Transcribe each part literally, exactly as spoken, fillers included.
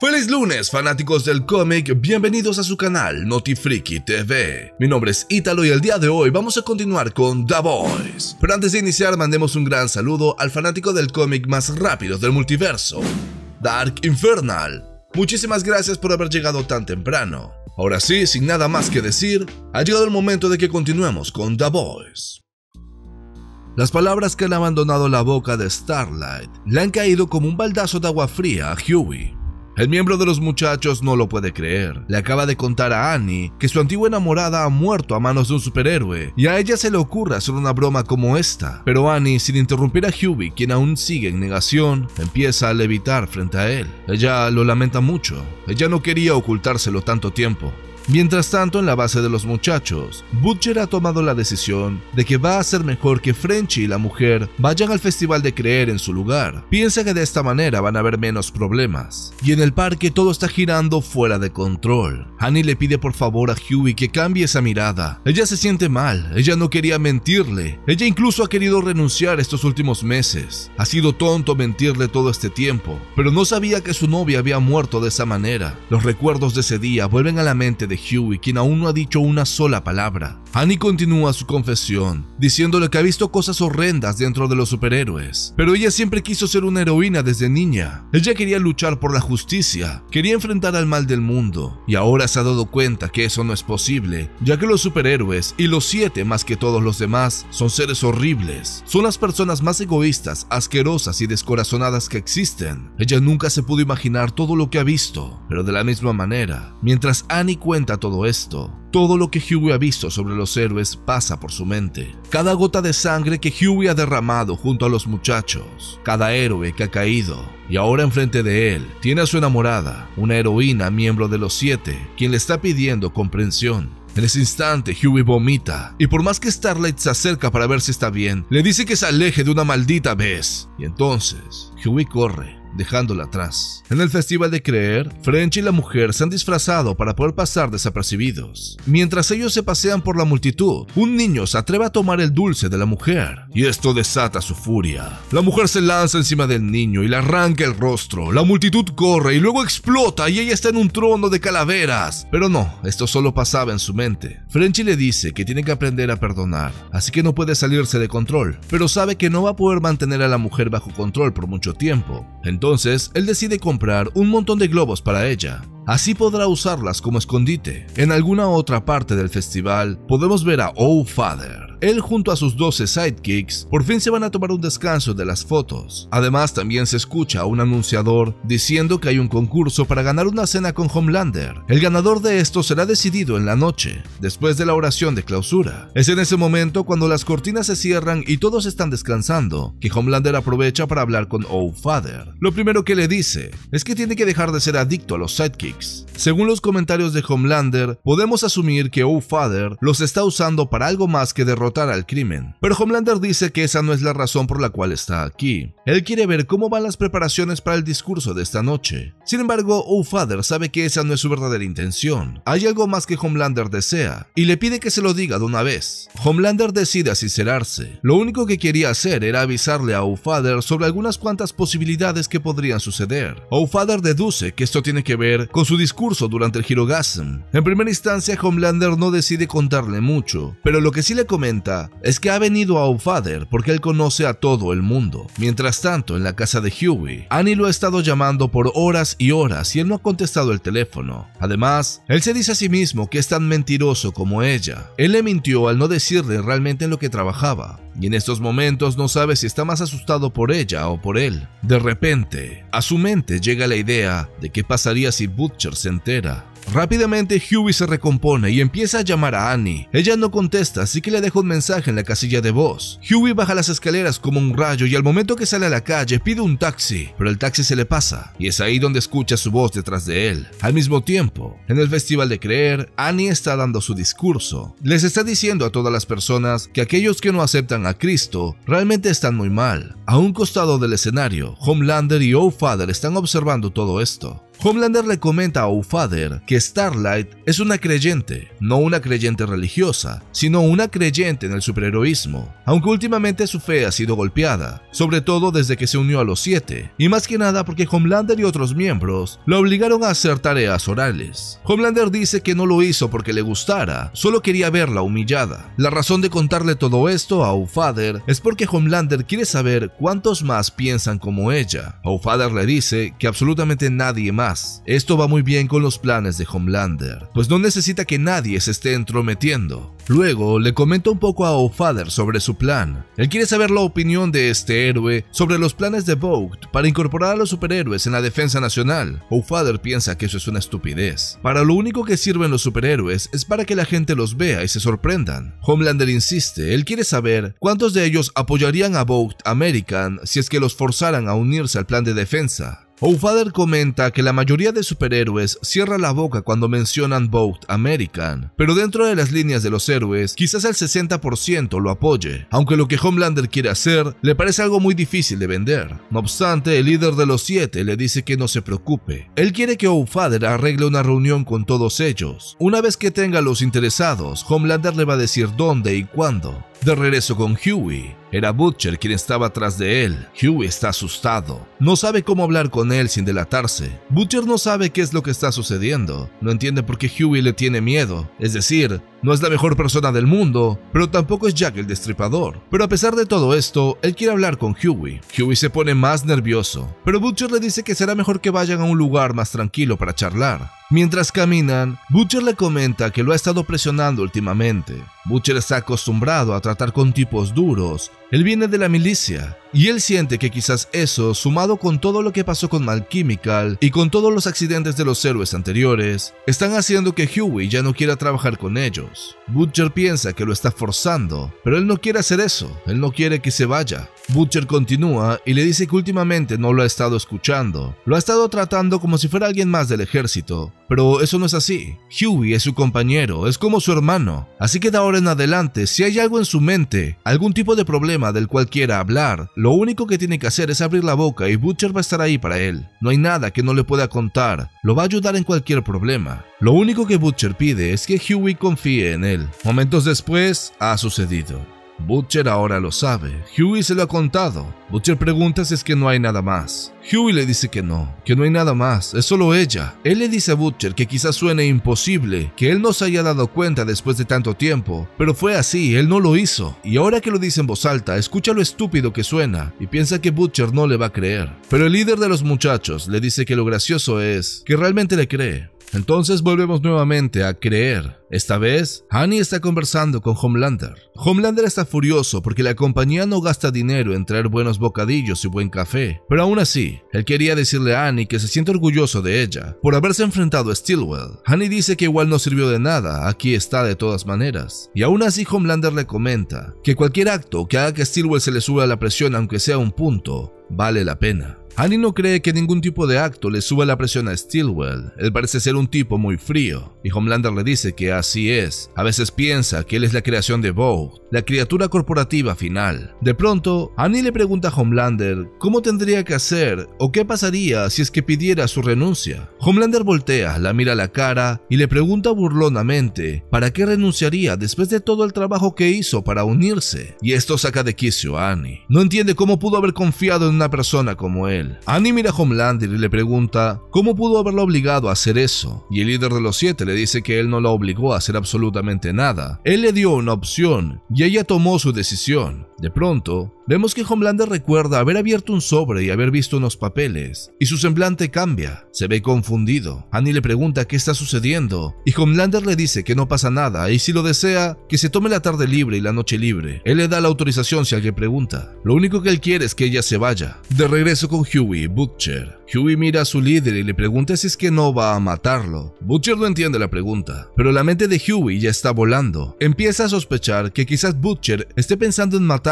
¡Feliz lunes, fanáticos del cómic! Bienvenidos a su canal Notifriki T V. Mi nombre es Ítalo y el día de hoy vamos a continuar con The Boys. Pero antes de iniciar, mandemos un gran saludo al fanático del cómic más rápido del multiverso, Dark Infernal. Muchísimas gracias por haber llegado tan temprano. Ahora sí, sin nada más que decir, ha llegado el momento de que continuemos con The Boys. Las palabras que han abandonado la boca de Starlight le han caído como un baldazo de agua fría a Hughie. El miembro de los muchachos no lo puede creer. Le acaba de contar a Annie que su antigua enamorada ha muerto a manos de un superhéroe y a ella se le ocurre hacer una broma como esta. Pero Annie, sin interrumpir a Hughie, quien aún sigue en negación, empieza a levitar frente a él. Ella lo lamenta mucho. Ella no quería ocultárselo tanto tiempo. Mientras tanto, en la base de los muchachos, Butcher ha tomado la decisión de que va a ser mejor que Frenchie y la mujer vayan al festival de creer en su lugar. Piensa que de esta manera van a haber menos problemas. Y en el parque todo está girando fuera de control. Annie le pide por favor a Hughie que cambie esa mirada. Ella se siente mal, ella no quería mentirle. Ella incluso ha querido renunciar estos últimos meses. Ha sido tonto mentirle todo este tiempo, pero no sabía que su novia había muerto de esa manera. Los recuerdos de ese día vuelven a la mente de Hughie, quien aún no ha dicho una sola palabra. Annie continúa su confesión, diciéndole que ha visto cosas horrendas dentro de los superhéroes, pero ella siempre quiso ser una heroína desde niña. Ella quería luchar por la justicia, quería enfrentar al mal del mundo, y ahora se ha dado cuenta que eso no es posible, ya que los superhéroes, y los siete más que todos los demás, son seres horribles. Son las personas más egoístas, asquerosas y descorazonadas que existen. Ella nunca se pudo imaginar todo lo que ha visto, pero de la misma manera, mientras Annie cuenta todo esto, todo lo que Hughie ha visto sobre los héroes pasa por su mente. Cada gota de sangre que Hughie ha derramado junto a los muchachos, cada héroe que ha caído, y ahora enfrente de él tiene a su enamorada, una heroína miembro de los siete, quien le está pidiendo comprensión. En ese instante, Hughie vomita, y por más que Starlight se acerca para ver si está bien, le dice que se aleje de una maldita vez. Y entonces, Hughie corre, dejándola atrás. En el festival de creer, French y la mujer se han disfrazado para poder pasar desapercibidos. Mientras ellos se pasean por la multitud, un niño se atreve a tomar el dulce de la mujer, y esto desata su furia. La mujer se lanza encima del niño y le arranca el rostro. La multitud corre y luego explota y ella está en un trono de calaveras. Pero no, esto solo pasaba en su mente. French le dice que tiene que aprender a perdonar, así que no puede salirse de control, pero sabe que no va a poder mantener a la mujer bajo control por mucho tiempo. Entonces, él decide comprar un montón de globos para ella. Así podrá usarlas como escondite. En alguna otra parte del festival, podemos ver a Oh Father. Él junto a sus doce sidekicks por fin se van a tomar un descanso de las fotos. Además, también se escucha a un anunciador diciendo que hay un concurso para ganar una cena con Homelander. El ganador de esto será decidido en la noche, después de la oración de clausura. Es en ese momento, cuando las cortinas se cierran y todos están descansando, que Homelander aprovecha para hablar con Oh Father. Lo primero que le dice es que tiene que dejar de ser adicto a los sidekicks. Según los comentarios de Homelander, podemos asumir que Oh Father los está usando para algo más que derrotar al crimen. Pero Homelander dice que esa no es la razón por la cual está aquí. Él quiere ver cómo van las preparaciones para el discurso de esta noche. Sin embargo, Oh Father sabe que esa no es su verdadera intención. Hay algo más que Homelander desea, y le pide que se lo diga de una vez. Homelander decide sincerarse. Lo único que quería hacer era avisarle a Oh Father sobre algunas cuantas posibilidades que podrían suceder. Oh Father deduce que esto tiene que ver con su discurso durante el Hirogasm. En primera instancia, Homelander no decide contarle mucho, pero lo que sí le comenta es que ha venido a Oh Father porque él conoce a todo el mundo. Mientras tanto, en la casa de Hughie, Annie lo ha estado llamando por horas y horas y él no ha contestado el teléfono. Además, él se dice a sí mismo que es tan mentiroso como ella. Él le mintió al no decirle realmente en lo que trabajaba, y en estos momentos no sabe si está más asustado por ella o por él. De repente, a su mente llega la idea de qué pasaría si Butcher se entera. Rápidamente Hughie se recompone y empieza a llamar a Annie. Ella no contesta, así que le deja un mensaje en la casilla de voz. Hughie baja las escaleras como un rayo y al momento que sale a la calle pide un taxi, pero el taxi se le pasa y es ahí donde escucha su voz detrás de él. Al mismo tiempo, en el festival de creer, Annie está dando su discurso. Les está diciendo a todas las personas que aquellos que no aceptan a Cristo realmente están muy mal. A un costado del escenario, Homelander y Oh Father están observando todo esto. Homelander le comenta a All-Father que Starlight es una creyente, no una creyente religiosa, sino una creyente en el superheroísmo, aunque últimamente su fe ha sido golpeada, sobre todo desde que se unió a los siete, y más que nada porque Homelander y otros miembros la obligaron a hacer tareas orales. Homelander dice que no lo hizo porque le gustara, solo quería verla humillada. La razón de contarle todo esto a All-Father es porque Homelander quiere saber cuántos más piensan como ella. All-Father le dice que absolutamente nadie más. Esto va muy bien con los planes de Homelander, pues no necesita que nadie se esté entrometiendo. Luego le comenta un poco a All-Father sobre su plan. Él quiere saber la opinión de este héroe sobre los planes de Vought para incorporar a los superhéroes en la defensa nacional. All-Father piensa que eso es una estupidez. Para lo único que sirven los superhéroes es para que la gente los vea y se sorprendan. Homelander insiste, él quiere saber cuántos de ellos apoyarían a Vought American si es que los forzaran a unirse al plan de defensa. All-Father comenta que la mayoría de superhéroes cierra la boca cuando mencionan Vought American, pero dentro de las líneas de los héroes, quizás el sesenta por ciento lo apoye, aunque lo que Homelander quiere hacer le parece algo muy difícil de vender. No obstante, el líder de los siete le dice que no se preocupe. Él quiere que All-Father arregle una reunión con todos ellos. Una vez que tenga a los interesados, Homelander le va a decir dónde y cuándo. De regreso con Huey, era Butcher quien estaba atrás de él. Huey está asustado, no sabe cómo hablar con él sin delatarse. Butcher no sabe qué es lo que está sucediendo, no entiende por qué Huey le tiene miedo, es decir, no es la mejor persona del mundo, pero tampoco es Jack el Destripador. Pero a pesar de todo esto, él quiere hablar con Huey. Huey se pone más nervioso, pero Butcher le dice que será mejor que vayan a un lugar más tranquilo para charlar. Mientras caminan, Butcher le comenta que lo ha estado presionando últimamente. Butcher está acostumbrado a tratar con tipos duros. Él viene de la milicia, y él siente que quizás eso, sumado con todo lo que pasó con Malchemical y con todos los accidentes de los héroes anteriores, están haciendo que Huey ya no quiera trabajar con ellos. Butcher piensa que lo está forzando, pero él no quiere hacer eso, él no quiere que se vaya. Butcher continúa y le dice que últimamente no lo ha estado escuchando, lo ha estado tratando como si fuera alguien más del ejército, pero eso no es así. Huey es su compañero, es como su hermano, así que de ahora en adelante, si hay algo en su mente, algún tipo de problema del cual quiera hablar, lo único que tiene que hacer es abrir la boca y Butcher va a estar ahí para él. No hay nada que no le pueda contar, lo va a ayudar en cualquier problema. Lo único que Butcher pide es que Huey confíe en él. Momentos después, ha sucedido. Butcher ahora lo sabe, Huey se lo ha contado. Butcher pregunta si es que no hay nada más. Huey le dice que no, que no hay nada más, es solo ella. Él le dice a Butcher que quizás suene imposible, que él no se haya dado cuenta después de tanto tiempo, pero fue así, él no lo hizo. Y ahora que lo dice en voz alta, escucha lo estúpido que suena y piensa que Butcher no le va a creer. Pero el líder de los muchachos le dice que lo gracioso es que realmente le cree. Entonces volvemos nuevamente a creer. Esta vez, Honey está conversando con Homelander. Homelander está furioso porque la compañía no gasta dinero en traer buenos bocadillos y buen café, pero aún así, él quería decirle a Annie que se siente orgulloso de ella por haberse enfrentado a Stillwell. Honey dice que igual no sirvió de nada, aquí está de todas maneras. Y aún así Homelander le comenta que cualquier acto que haga que Stillwell se le suba la presión aunque sea un punto, vale la pena. Annie no cree que ningún tipo de acto le suba la presión a Stillwell, él parece ser un tipo muy frío, y Homelander le dice que así es, a veces piensa que él es la creación de Vought, la criatura corporativa final. De pronto, Annie le pregunta a Homelander cómo tendría que hacer o qué pasaría si es que pidiera su renuncia. Homelander voltea, la mira a la cara y le pregunta burlonamente para qué renunciaría después de todo el trabajo que hizo para unirse, y esto saca de quicio a Annie. No entiende cómo pudo haber confiado en una persona como él. Annie mira a Homelander y le pregunta cómo pudo haberlo obligado a hacer eso, y el líder de los siete le dice que él no la obligó a hacer absolutamente nada. Él le dio una opción y ella tomó su decisión. De pronto, vemos que Homelander recuerda haber abierto un sobre y haber visto unos papeles, y su semblante cambia, se ve confundido. Annie le pregunta qué está sucediendo, y Homelander le dice que no pasa nada, y si lo desea, que se tome la tarde libre y la noche libre. Él le da la autorización si alguien pregunta. Lo único que él quiere es que ella se vaya. De regreso con Huey, Butcher. Huey mira a su líder y le pregunta si es que no va a matarlo. Butcher no entiende la pregunta, pero la mente de Huey ya está volando. Empieza a sospechar que quizás Butcher esté pensando en matar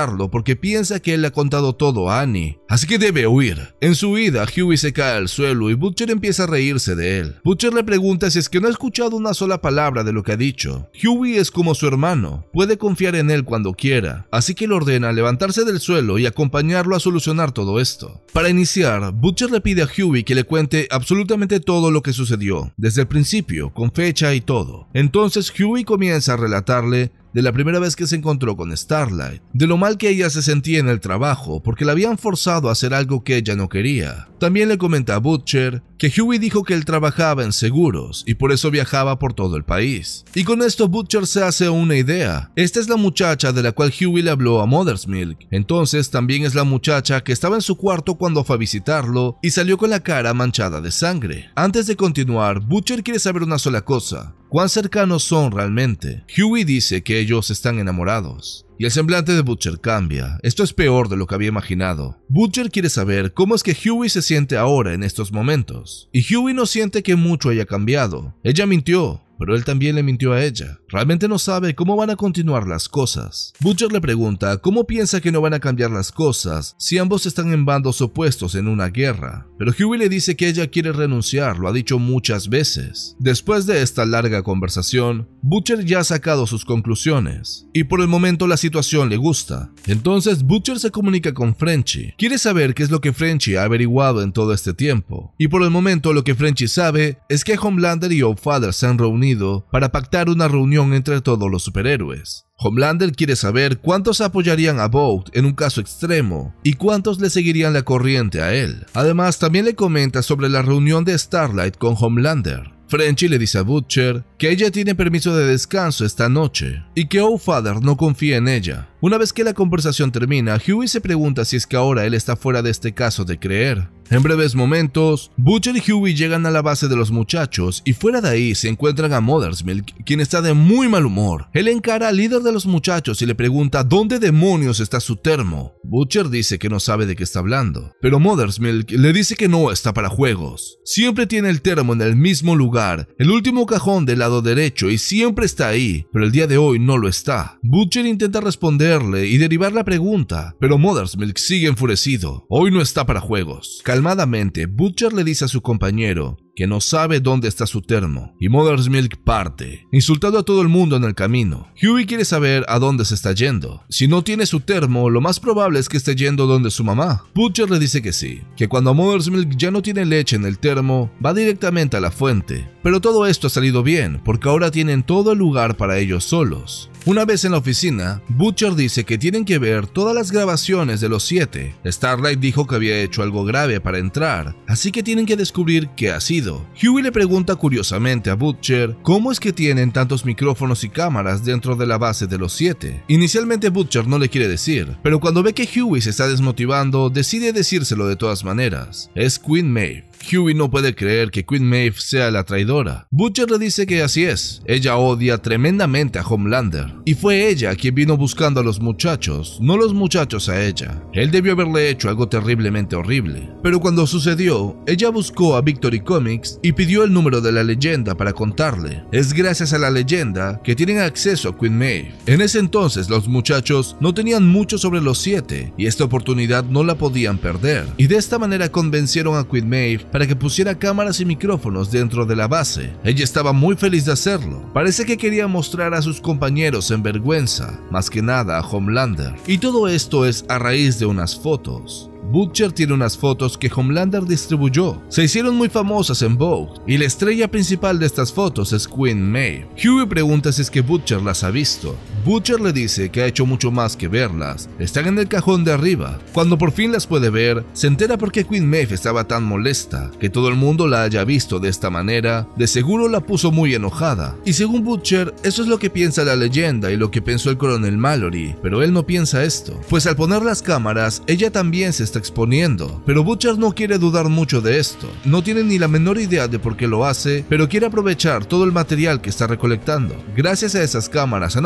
matarlo porque piensa que él le ha contado todo a Annie, así que debe huir. En su huida, Huey se cae al suelo y Butcher empieza a reírse de él. Butcher le pregunta si es que no ha escuchado una sola palabra de lo que ha dicho. Huey es como su hermano, puede confiar en él cuando quiera, así que le ordena levantarse del suelo y acompañarlo a solucionar todo esto. Para iniciar, Butcher le pide a Huey que le cuente absolutamente todo lo que sucedió, desde el principio, con fecha y todo. Entonces Huey comienza a relatarle de la primera vez que se encontró con Starlight, de lo mal que ella se sentía en el trabajo porque la habían forzado a hacer algo que ella no quería. También le comenta a Butcher que Huey dijo que él trabajaba en seguros y por eso viajaba por todo el país. Y con esto Butcher se hace una idea. Esta es la muchacha de la cual Huey le habló a Mother's Milk. Entonces también es la muchacha que estaba en su cuarto cuando fue a visitarlo y salió con la cara manchada de sangre. Antes de continuar, Butcher quiere saber una sola cosa: ¿cuán cercanos son realmente? Huey dice que ellos están enamorados. Y el semblante de Butcher cambia. Esto es peor de lo que había imaginado. Butcher quiere saber cómo es que Huey se siente ahora en estos momentos. Y Huey no siente que mucho haya cambiado. Ella mintió, pero él también le mintió a ella. Realmente no sabe cómo van a continuar las cosas. Butcher le pregunta cómo piensa que no van a cambiar las cosas si ambos están en bandos opuestos en una guerra. Pero Huey le dice que ella quiere renunciar, lo ha dicho muchas veces. Después de esta larga conversación, Butcher ya ha sacado sus conclusiones. Y por el momento la situación le gusta. Entonces Butcher se comunica con Frenchie. Quiere saber qué es lo que Frenchie ha averiguado en todo este tiempo. Y por el momento lo que Frenchie sabe es que Homelander y All-Father se han reunido para pactar una reunión entre todos los superhéroes. Homelander quiere saber cuántos apoyarían a Vought en un caso extremo y cuántos le seguirían la corriente a él. Además, también le comenta sobre la reunión de Starlight con Homelander. Frenchie le dice a Butcher que ella tiene permiso de descanso esta noche y que All-Father no confía en ella. Una vez que la conversación termina, Huey se pregunta si es que ahora él está fuera de este caso de creer. En breves momentos, Butcher y Huey llegan a la base de los muchachos y fuera de ahí se encuentran a Mother's Milk, quien está de muy mal humor. Él encara al líder de los muchachos y le pregunta dónde demonios está su termo. Butcher dice que no sabe de qué está hablando, pero Mother's Milk le dice que no está para juegos. Siempre tiene el termo en el mismo lugar, el último cajón del lado derecho, y siempre está ahí, pero el día de hoy no lo está. Butcher intenta responderle y derivar la pregunta, pero Mother's Milk sigue enfurecido. Hoy no está para juegos. Calmadamente, Butcher le dice a su compañero que no sabe dónde está su termo, y Mother's Milk parte, insultando a todo el mundo en el camino. Huey quiere saber a dónde se está yendo. Si no tiene su termo, lo más probable es que esté yendo donde su mamá. Butcher le dice que sí, que cuando Mother's Milk ya no tiene leche en el termo, va directamente a la fuente. Pero todo esto ha salido bien, porque ahora tienen todo el lugar para ellos solos. Una vez en la oficina, Butcher dice que tienen que ver todas las grabaciones de los siete. Starlight dijo que había hecho algo grave para entrar, así que tienen que descubrir qué ha sido. Huey le pregunta curiosamente a Butcher cómo es que tienen tantos micrófonos y cámaras dentro de la base de los siete. Inicialmente Butcher no le quiere decir, pero cuando ve que Huey se está desmotivando, decide decírselo de todas maneras. Es Queen Maeve. Huey no puede creer que Queen Maeve sea la traidora. Butcher le dice que así es, ella odia tremendamente a Homelander, y fue ella quien vino buscando a los muchachos, no los muchachos a ella. Él debió haberle hecho algo terriblemente horrible. Pero cuando sucedió, ella buscó a Victory Comics y pidió el número de la leyenda para contarle. Es gracias a la leyenda que tienen acceso a Queen Maeve. En ese entonces los muchachos no tenían mucho sobre los siete, y esta oportunidad no la podían perder, y de esta manera convencieron a Queen Maeve para que pusiera cámaras y micrófonos dentro de la base. Ella estaba muy feliz de hacerlo. Parece que quería mostrar a sus compañeros en vergüenza, más que nada a Homelander. Y todo esto es a raíz de unas fotos. Butcher tiene unas fotos que Homelander distribuyó. Se hicieron muy famosas en Vogue, y la estrella principal de estas fotos es Queen Maeve. Huey pregunta si es que Butcher las ha visto. Butcher le dice que ha hecho mucho más que verlas. Están en el cajón de arriba. Cuando por fin las puede ver, se entera por qué Queen Maeve estaba tan molesta. Que todo el mundo la haya visto de esta manera, de seguro la puso muy enojada. Y según Butcher, eso es lo que piensa la leyenda y lo que pensó el coronel Mallory, pero él no piensa esto. Pues al poner las cámaras, ella también se está exponiendo. Pero Butcher no quiere dudar mucho de esto. No tiene ni la menor idea de por qué lo hace, pero quiere aprovechar todo el material que está recolectando. Gracias a esas cámaras han obtenido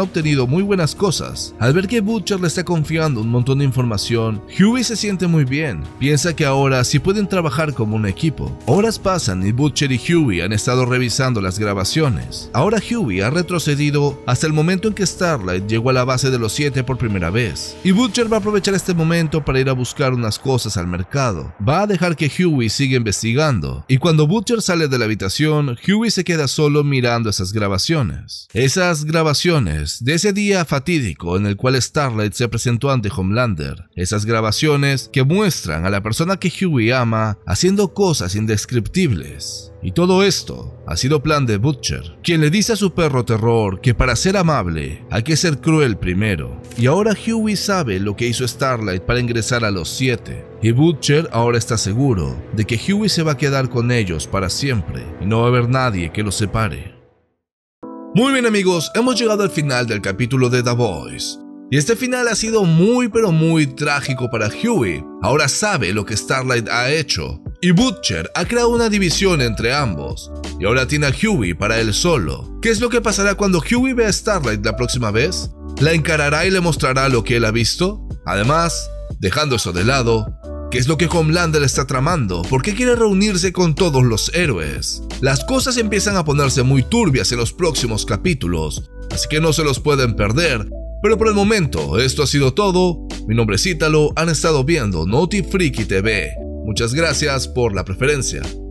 haciendo muy buenas cosas. Al ver que Butcher le está confiando un montón de información, Hughie se siente muy bien. Piensa que ahora sí pueden trabajar como un equipo. Horas pasan y Butcher y Hughie han estado revisando las grabaciones. Ahora Hughie ha retrocedido hasta el momento en que Starlight llegó a la base de los siete por primera vez. Y Butcher va a aprovechar este momento para ir a buscar unas cosas al mercado. Va a dejar que Hughie siga investigando. Y cuando Butcher sale de la habitación, Hughie se queda solo mirando esas grabaciones. Esas grabaciones de ese día fatídico en el cual Starlight se presentó ante Homelander. Esas grabaciones que muestran a la persona que Hughie ama haciendo cosas indescriptibles. Y todo esto ha sido plan de Butcher, quien le dice a su perro Terror que para ser amable hay que ser cruel primero. Y ahora Hughie sabe lo que hizo Starlight para ingresar a los siete. Y Butcher ahora está seguro de que Hughie se va a quedar con ellos para siempre y no va a haber nadie que los separe. Muy bien amigos, hemos llegado al final del capítulo de The Boys. Y este final ha sido muy pero muy trágico para Hughie. Ahora sabe lo que Starlight ha hecho. Y Butcher ha creado una división entre ambos. Y ahora tiene a Hughie para él solo. ¿Qué es lo que pasará cuando Hughie vea a Starlight la próxima vez? ¿La encarará y le mostrará lo que él ha visto? Además, dejando eso de lado, ¿qué es lo que Homelander está tramando? ¿Por qué quiere reunirse con todos los héroes? Las cosas empiezan a ponerse muy turbias en los próximos capítulos, así que no se los pueden perder. Pero por el momento, esto ha sido todo. Mi nombre es Ítalo, han estado viendo Noti Friki T V. Muchas gracias por la preferencia.